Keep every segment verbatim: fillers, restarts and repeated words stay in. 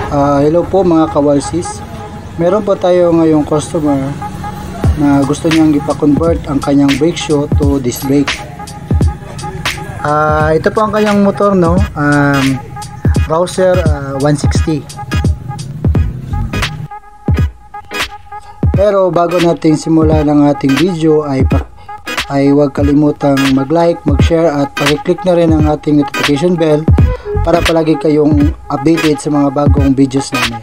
Uh, hello po mga kawarsis. Meron po tayo ngayong customer na gusto niyang ipa-convert ang kanyang brake shoe to disc brake. Uh, ito po ang kanyang motor, no? Um, Rouser uh, one sixty. Pero bago natin simula ng ating video ay ay huwag kalimutang mag-like, mag-share at paki-click na rin ang ating notification bell para palagi kayong updated sa mga bagong videos namin.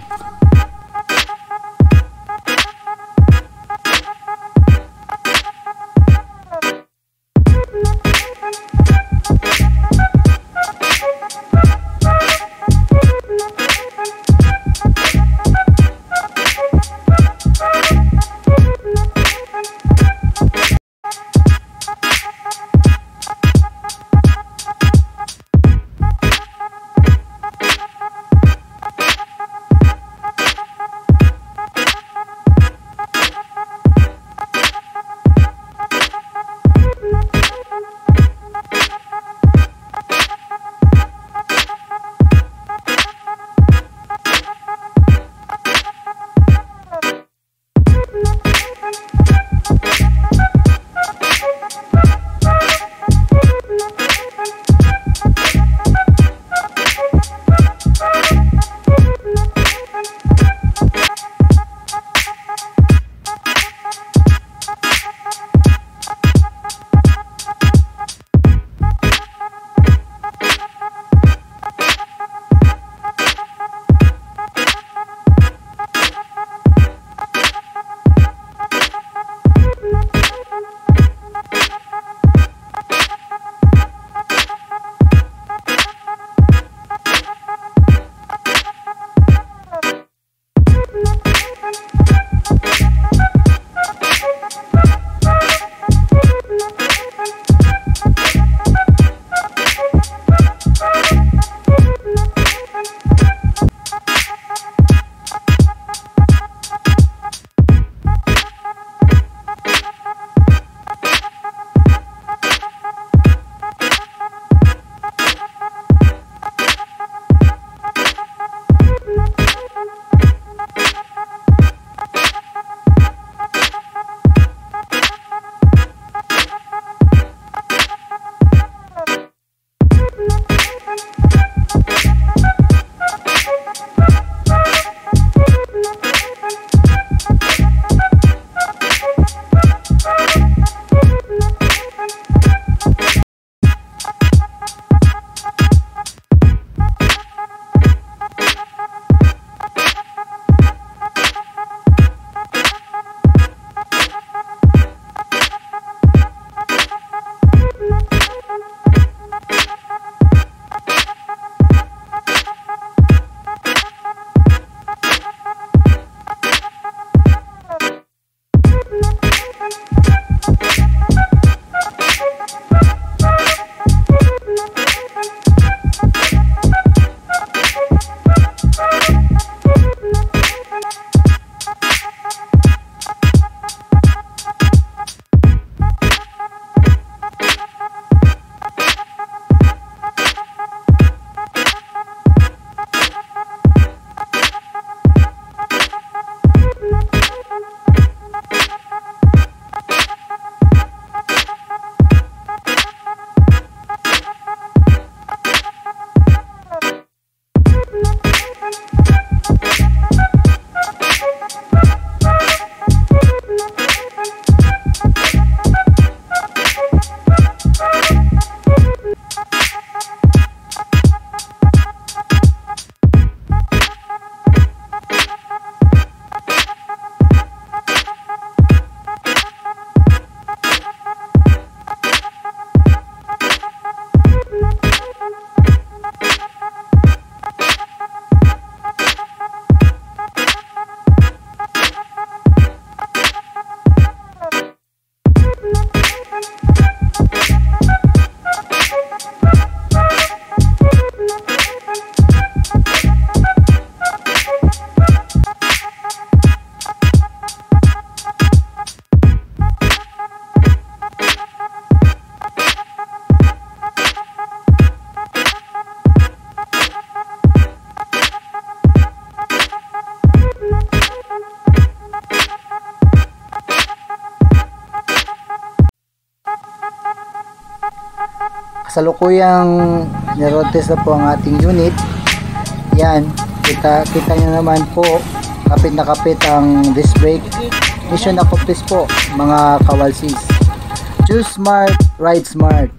kasalukuyang niroad test na po ang ating unit. Yan, kita, kita nyo naman po, kapit na kapit ang disc brake. Mission accomplished po mga kawalsis. Choose smart, ride smart.